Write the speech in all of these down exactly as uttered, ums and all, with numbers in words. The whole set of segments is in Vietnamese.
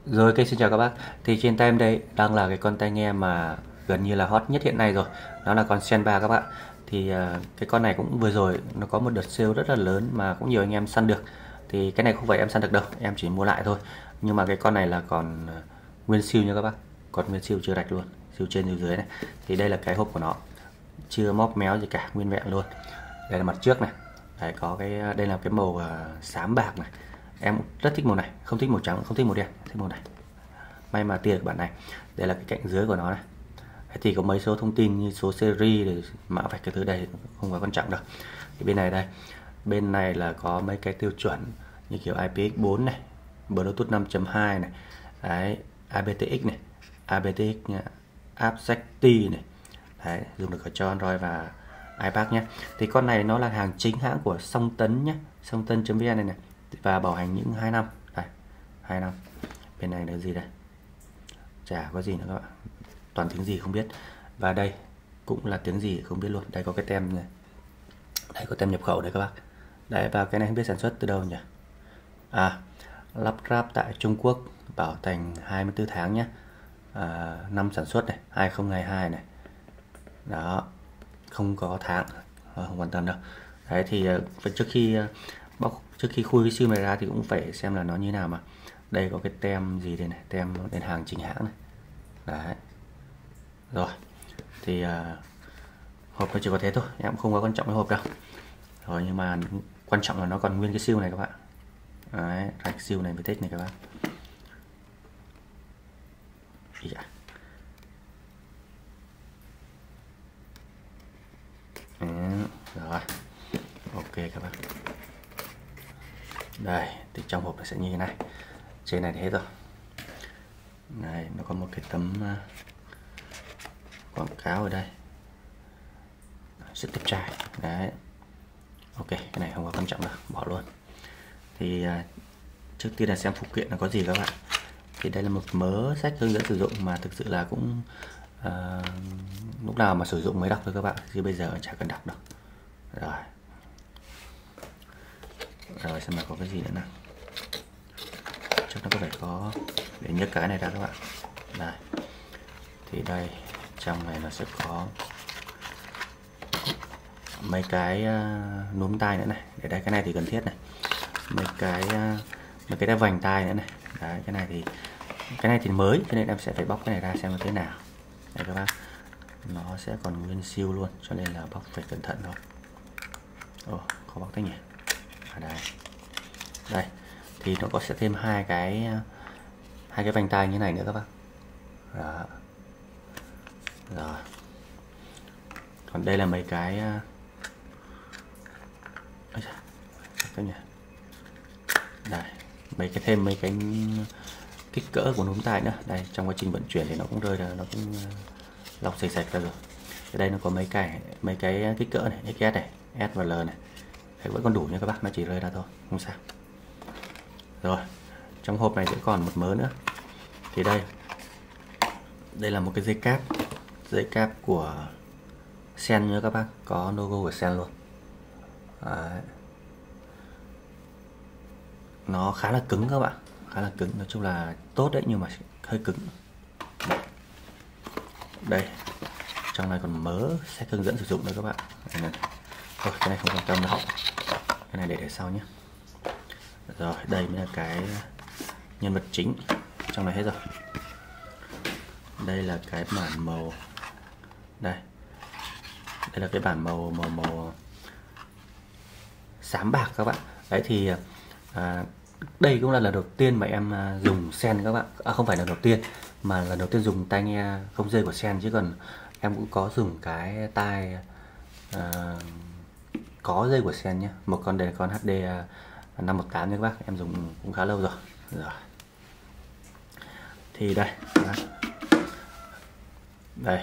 Rồi, ok, xin chào các bác. Thì trên tay em đây đang là cái con tai nghe mà gần như là hot nhất hiện nay rồi. Đó là con Sen ba các bạn. Thì à, cái con này cũng vừa rồi nó có một đợt sale rất là lớn mà cũng nhiều anh em săn được. Thì cái này không phải em săn được đâu, em chỉ mua lại thôi. Nhưng mà cái con này là còn à, nguyên siêu nha các bác. Còn nguyên siêu chưa rạch luôn, siêu trên siêu dưới này. Thì đây là cái hộp của nó, chưa móp méo gì cả, nguyên vẹn luôn. Đây là mặt trước này. Đấy, có cái đây là cái màu à, xám bạc này. Em rất thích màu này, không thích màu trắng, không thích màu đen, thích màu này. May mà tiền của bạn này. Đây là cái cạnh dưới của nó này. Thì có mấy số thông tin như số series để mã vạch cái thứ đây không quá quan trọng đâu. Thì bên này đây, bên này là có mấy cái tiêu chuẩn như kiểu i pê x bốn này, Bluetooth năm chấm hai này, đấy, a bê tê ích này, a bê tê ích nha, Apsecti này, đấy, dùng được cả cho Android và iPad nhé. Thì con này nó là hàng chính hãng của Song Tấn nhé, song tân chấm vn này này, và bảo hành những hai năm, đây, hai năm. Bên này là gì đây? Chả có gì nữa các bạn, toàn tiếng gì không biết. Và đây cũng là tiếng gì không biết luôn. Đây có cái tem này, đây có tem nhập khẩu đây các bác. Đấy, và cái này không biết sản xuất từ đâu nhỉ. À, lắp ráp tại Trung Quốc, bảo hành hai mươi tư tháng nhé. À, năm sản xuất này, hai không hai hai này. Đó, không có tháng, không quan tâm đâu. Đấy thì trước khi bóc, trước khi khui cái sim này ra thì cũng phải xem là nó như nào mà. Đây có cái tem gì đây này, tem đến hàng chính hãng này. Đấy. Rồi. Thì uh, hộp nó chỉ có thế thôi, em cũng không có quan trọng cái hộp đâu. Rồi, nhưng mà quan trọng là nó còn nguyên cái siêu này các bạn. Đấy, rạch siêu này với tích này các bạn. Dạ. Ừ, rồi. Ok các bạn. Đây, thì trong hộp nó sẽ như thế này. Trên này thì hết rồi. Này, nó có một cái tấm uh, quảng cáo ở đây, rất đẹp trai. Đấy, ok, cái này không có quan trọng đâu, bỏ luôn. Thì uh, trước tiên là xem phụ kiện nó có gì các bạn. Thì đây là một mớ sách hướng dẫn sử dụng mà thực sự là cũng uh, lúc nào mà sử dụng mới đọc thôi các bạn, chứ bây giờ chả cần đọc đâu. Rồi, rồi xem là có cái gì nữa nào. Chắc nó có phải có để nhấc cái này ra các bạn. Đây, thì đây trong này nó sẽ có mấy cái uh, núm tai nữa này. Để đây, cái này thì cần thiết này. Mấy cái uh, mấy cái đai vành tai nữa này. Đấy, cái này thì cái này thì mới, cho nên em sẽ phải bóc cái này ra xem nó thế nào. Đây các bác, nó sẽ còn nguyên siêu luôn, cho nên là bóc phải cẩn thận thôi. Ồ, khó bóc thế nhỉ. À, đây, đây thì nó có sẽ thêm hai cái hai cái vành tai như này nữa các bác. Đó. Rồi, còn đây là mấy cái cái nhỉ. Đây, mấy cái thêm mấy cái kích cỡ của núm tai nữa. Đây, trong quá trình vận chuyển thì nó cũng rơi ra, nó cũng lọc sạch sạch ra rồi. Ở đây nó có mấy cái mấy cái kích cỡ này, ích ét này, S và L này. Đấy, vẫn còn đủ nha các bác, nó chỉ rơi ra thôi, không sao. Rồi, trong hộp này sẽ còn một mớ nữa. Thì đây, đây là một cái dây cáp, dây cáp của Sen nha các bác, có logo của Sen luôn. Đấy. Nó khá là cứng các bạn, khá là cứng, nói chung là tốt đấy nhưng mà hơi cứng. Đây, trong này còn mớ sách hướng dẫn sử dụng nữa các bạn. Đây này. Thôi, cái này không quan tâm đâu, cái này để để sau nhé. Rồi, đây mới là cái nhân vật chính, trong này hết rồi. Đây là cái bản màu, đây, đây là cái bản màu màu màu xám bạc các bạn. Đấy thì à, đây cũng là lần đầu tiên mà em dùng Sen các bạn. À, không phải là lần đầu tiên, mà lần đầu tiên dùng tai nghe không dây của Sen, chứ còn em cũng có dùng cái tai à, có dây của Sen nhé. Một con đây là con hát đê năm một tám nha các bác, em dùng cũng khá lâu rồi. Rồi. Thì đây, đó. Đây,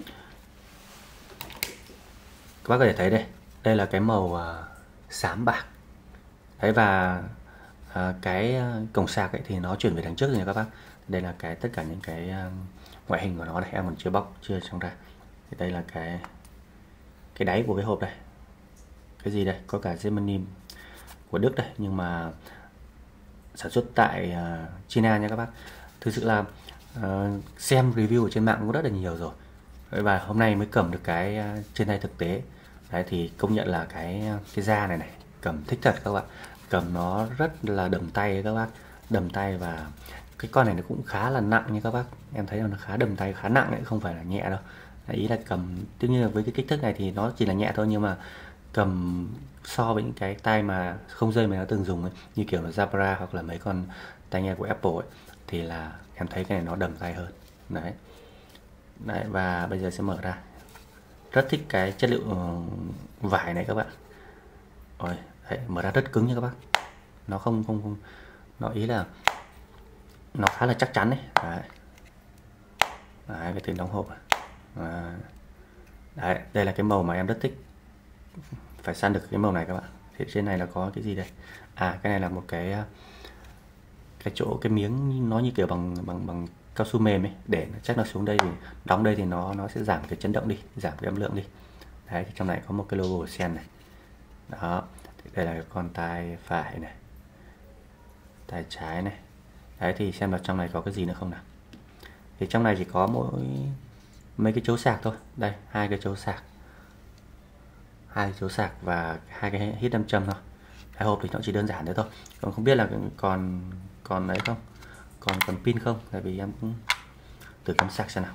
các bác có thể thấy đây, đây là cái màu uh, xám bạc. Đấy, và uh, cái cổng sạc ấy thì nó chuyển về đằng trước rồi nha các bác. Đây là cái tất cả những cái uh, ngoại hình của nó này, em còn chưa bóc, chưa trong ra. Thì đây là cái cái đáy của cái hộp đây. Cái gì đây? Có cả Gemini của Đức đây, nhưng mà sản xuất tại uh, China nha các bác. thực sự là uh, xem review ở trên mạng cũng rất là nhiều rồi, và hôm nay mới cầm được cái uh, trên tay thực tế. Đấy thì công nhận là cái cái da này này cầm thích thật các bạn, cầm nó rất là đầm tay các bác, đầm tay, và cái con này nó cũng khá là nặng nha các bác, em thấy là nó khá đầm tay, khá nặng đấy, không phải là nhẹ đâu. Đấy, ý là cầm tất nhiên là với cái kích thước này thì nó chỉ là nhẹ thôi, nhưng mà cầm so với những cái tai mà không dây mà nó từng dùng ấy, như kiểu là Jabra hoặc là mấy con tai nghe của Apple ấy, thì là em thấy cái này nó đầm tay hơn. Đấy. Đấy, và bây giờ sẽ mở ra. Rất thích cái chất liệu vải này các bạn. Rồi, đấy, mở ra rất cứng nha các bác. Nó không không không nó ý là nó khá là chắc chắn đấy. Đấy. Đấy, cái tiếng đóng hộp. À. Đấy, đây là cái màu mà em rất thích. Phải săn được cái màu này các bạn. Thì trên này là có cái gì đây? À, cái này là một cái cái chỗ cái miếng nó như kiểu bằng bằng bằng cao su mềm ấy, để chắc nó xuống đây thì đóng đây thì nó nó sẽ giảm cái chấn động đi, giảm cái âm lượng đi. Đấy, thì trong này có một cái logo của Sen này. Đó, thì đây là cái con tai phải này, tai trái này. Đấy, thì xem vào trong này có cái gì nữa không nào. Thì trong này chỉ có mỗi mấy cái chỗ sạc thôi. Đây, hai cái chỗ sạc, hai cái chỗ sạc và hai cái hít nam châm thôi. Cái hộp thì nó chỉ đơn giản thế thôi. Còn không biết là còn còn ấy không, còn còn pin không, tại vì em cũng thử cắm sạc xem nào.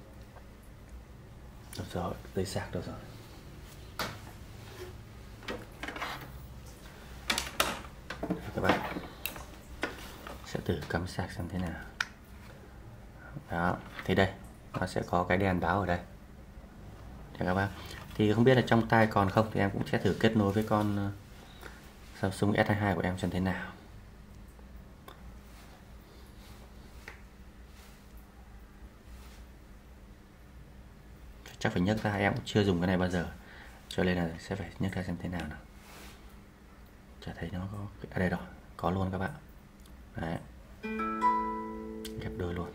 Được rồi, dây sạc được rồi. Các bạn sẽ thử cắm sạc xem thế nào. Đó, thì đây nó sẽ có cái đèn báo ở đây cho các bác. Thì không biết là trong tai còn không, thì em cũng sẽ thử kết nối với con Samsung S hai mươi hai của em xem thế nào. Chắc phải nhấc ra, em cũng chưa dùng cái này bao giờ, cho nên là sẽ phải nhấc ra xem thế nào nào. Chả thấy nó có ở đây rồi, có luôn các bạn. Đấy, ghép đôi luôn.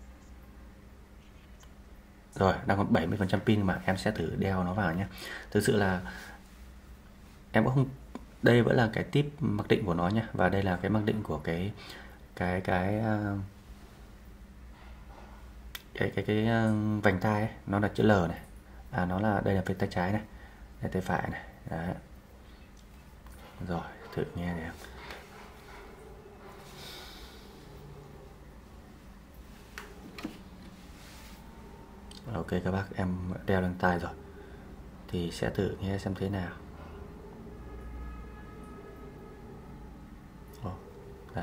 Rồi, đang còn bảy mươi phần trăm pin mà em sẽ thử đeo nó vào nhé. Thực sự là em cũng không, đây vẫn là cái tip mặc định của nó nhé, và đây là cái mặc định của cái cái cái cái cái cái vành tai ấy, nó là chữ L này. À, nó là đây là phía tay trái này, đây tay phải này. Đấy. Rồi, thử nghe này. Ok các bác, em đeo lên tai rồi thì sẽ thử nghe xem thế nào. Ồ, đây.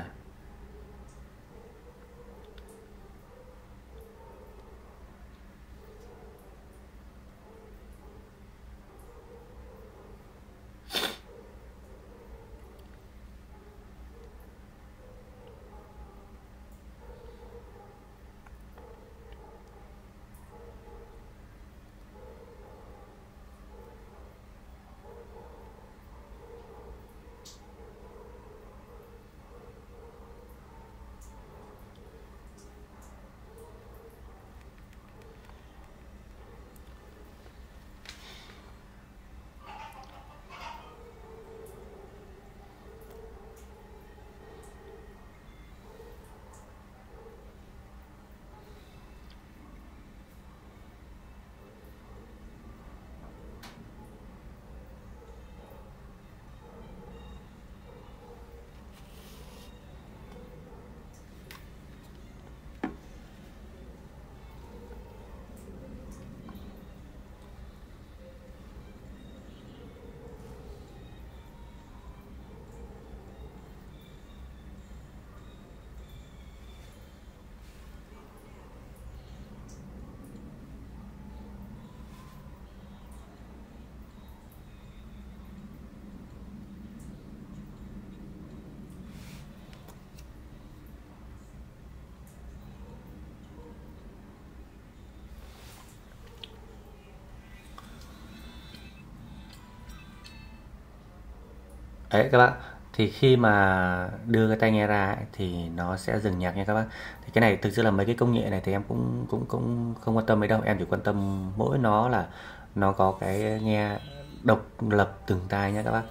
Đấy các bạn, thì khi mà đưa cái tai nghe ra ấy, thì nó sẽ dừng nhạc nha các bác. Thì cái này thực sự là mấy cái công nghệ này thì em cũng cũng cũng không quan tâm mấy đâu, em chỉ quan tâm mỗi nó là nó có cái nghe độc lập từng tai nhé các bác.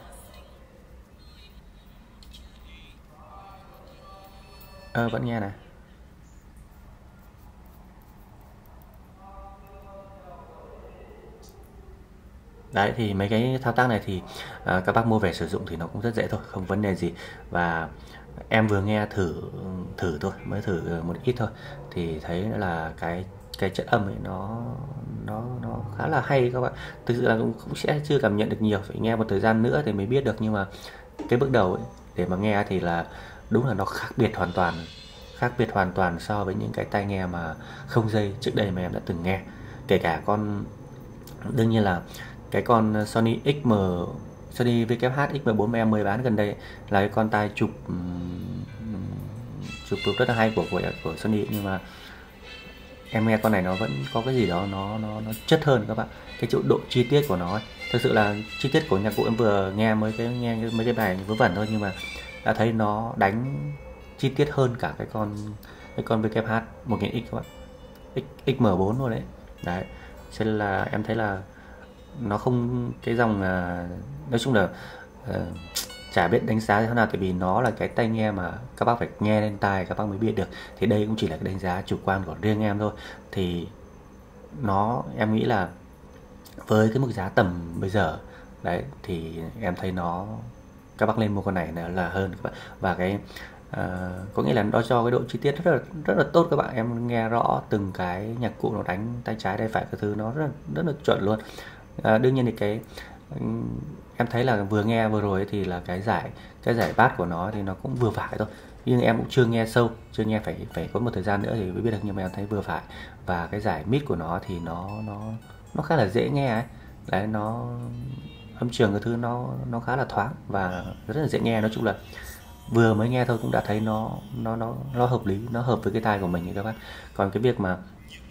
Ờ, vẫn nghe này. Đấy thì mấy cái thao tác này thì à, các bác mua về sử dụng thì nó cũng rất dễ thôi, không vấn đề gì. Và em vừa nghe thử thử thôi, mới thử một ít thôi thì thấy là cái cái chất âm ấy nó nó nó khá là hay các bạn. Thực sự là cũng, cũng sẽ chưa cảm nhận được nhiều, phải nghe một thời gian nữa thì mới biết được, nhưng mà cái bước đầu ấy, để mà nghe thì là đúng là nó khác biệt hoàn toàn, khác biệt hoàn toàn so với những cái tai nghe mà không dây trước đây mà em đã từng nghe. Kể cả con, đương nhiên là cái con Sony ích em, Sony vê kép hát ích em bốn mà em mới bán gần đây ấy, là cái con tai chụp chụp chụp rất là hay của của của Sony, nhưng mà em nghe con này nó vẫn có cái gì đó nó nó nó chất hơn các bạn. Cái chỗ độ chi tiết của nó ấy. Thực sự là chi tiết của nhạc cụ em vừa nghe mới cái nghe mấy cái bài vớ vẩn thôi, nhưng mà đã thấy nó đánh chi tiết hơn cả cái con cái con vê kép hát một nghìn ích các bạn, ích em bốn luôn đấy. Đấy, cho nên là em thấy là nó không, cái dòng à, nói chung là uh, chả biết đánh giá thế nào, tại vì nó là cái tai nghe mà các bác phải nghe lên tai các bác mới biết được. Thì đây cũng chỉ là cái đánh giá chủ quan của riêng em thôi. Thì nó, em nghĩ là với cái mức giá tầm bây giờ đấy thì em thấy nó, các bác lên mua con này là, là hơn các bạn. Và cái à, có nghĩa là nó cho cái độ chi tiết rất là rất là tốt các bạn. Em nghe rõ từng cái nhạc cụ nó đánh tay trái tay phải cái thứ nó rất là, rất là chuẩn luôn. À, đương nhiên thì cái em thấy là vừa nghe vừa rồi thì là cái giải cái giải bass của nó thì nó cũng vừa phải thôi, nhưng em cũng chưa nghe sâu, chưa nghe, phải phải có một thời gian nữa thì mới biết được, nhưng mà em thấy vừa phải. Và cái giải mid của nó thì nó nó nó khá là dễ nghe ấy. Đấy, nó âm trường cái thứ nó nó khá là thoáng và rất là dễ nghe. Nói chung là vừa mới nghe thôi cũng đã thấy nó nó nó nó hợp lý, nó hợp với cái tai của mình các bác. Còn cái việc mà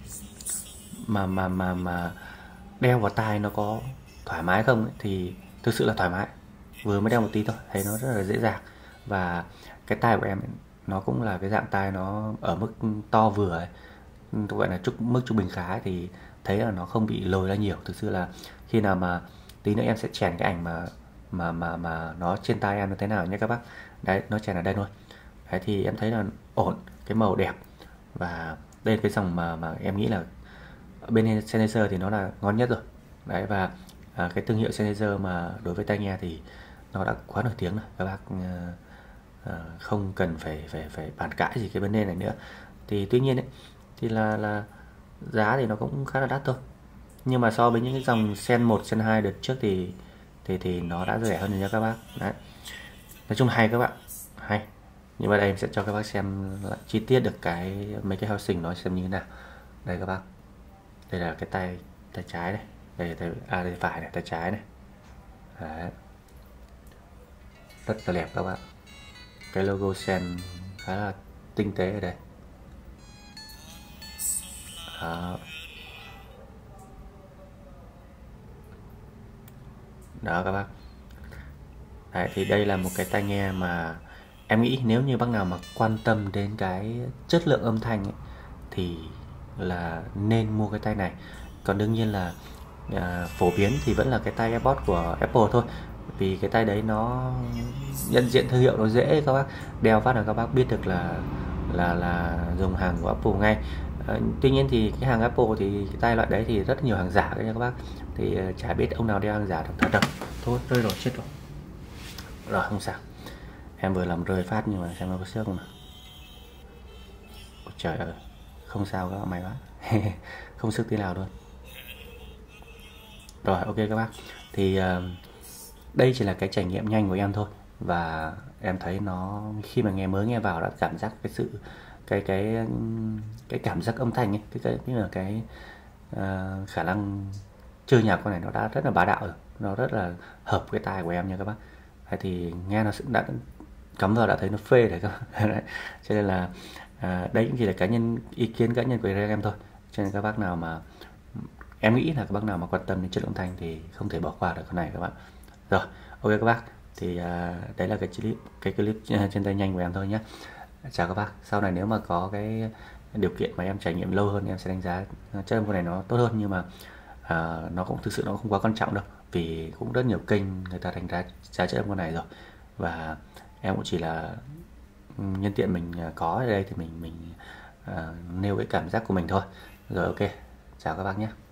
mà mà mà mà đeo vào tai nó có thoải mái không ấy, thì thực sự là thoải mái. Vừa mới đeo một tí thôi thấy nó rất là dễ dàng. Và cái tai của em ấy, nó cũng là cái dạng tai nó ở mức to vừa ấy, gọi là trúc, mức trung bình khá ấy, thì thấy là nó không bị lồi ra nhiều. Thực sự là khi nào mà tí nữa em sẽ chèn cái ảnh mà mà mà mà nó trên tai em nó thế nào nhé các bác. Đấy, nó chèn ở đây luôn. Đấy thì em thấy là ổn, cái màu đẹp. Và đây là cái dòng mà mà em nghĩ là bên Sennheiser thì nó là ngon nhất rồi. Đấy, và à, cái thương hiệu Sennheiser mà đối với tai nghe thì nó đã quá nổi tiếng rồi các bác. À, à, không cần phải phải phải bàn cãi gì cái vấn đề này nữa. Thì tuy nhiên ấy, thì là là giá thì nó cũng khá là đắt thôi, nhưng mà so với những cái dòng Sen một, Sen hai đợt trước thì thì thì nó đã rẻ hơn rồi nha các bác. Đấy, nói chung hay các bạn, hay. Nhưng mà đây em sẽ cho các bác xem lại chi tiết được cái mấy cái housing nó xem như thế nào. Đây các bác, đây là cái tay tay trái này, đây là tay, à đây phải này, tay trái này. Đấy, rất là đẹp các bạn. Cái logo Sen khá là tinh tế ở đây. Đó. Đó các bác. Đấy, thì đây là một cái tai nghe mà em nghĩ nếu như bác nào mà quan tâm đến cái chất lượng âm thanh ấy, thì là nên mua cái tai này. Còn đương nhiên là à, phổ biến thì vẫn là cái tai AirPods của Apple thôi, vì cái tai đấy nó nhận diện thương hiệu nó dễ các bác, đeo phát là các bác biết được là là là dùng hàng của Apple ngay. À, tuy nhiên thì cái hàng Apple thì cái tai loại đấy thì rất nhiều hàng giả đấy nha các bác, thì uh, chả biết ông nào đeo hàng giả được thật đâu. Thôi rơi rồi, chết rồi. Rồi không sao, em vừa làm rơi phát nhưng mà xem nó có xước không nào. Ôi, trời ơi, không sao các bạn, may quá. Không xước tí nào luôn. Rồi ok các bác, thì uh, đây chỉ là cái trải nghiệm nhanh của em thôi, và em thấy nó khi mà nghe mới nghe vào đã cảm giác cái sự cái cái cái cảm giác âm thanh ấy, cái cái như là cái uh, khả năng chơi nhạc con này nó đã rất là bá đạo rồi, nó rất là hợp cái tai của em nha các bác. Đấy, thì nghe nó đã cắm vào đã thấy nó phê rồi các bác. Đấy, cho nên là à, đây cũng chỉ là cá nhân, ý kiến cá nhân của riêng em thôi, cho nên các bác nào mà em nghĩ là các bác nào mà quan tâm đến chất lượng thanh thì không thể bỏ qua được con này các bạn. Rồi ok các bác, thì à, đấy là cái clip cái clip trên tay nhanh của em thôi nhé. Chào các bác. Sau này nếu mà có cái điều kiện mà em trải nghiệm lâu hơn em sẽ đánh giá chất âm con này nó tốt hơn, nhưng mà à, nó cũng thực sự nó không quá quan trọng đâu, vì cũng rất nhiều kênh người ta đánh giá giá chất âm con này rồi, và em cũng chỉ là nhân tiện mình có ở đây thì mình mình à, nêu cái cảm giác của mình thôi. Rồi ok, chào các bác nhé.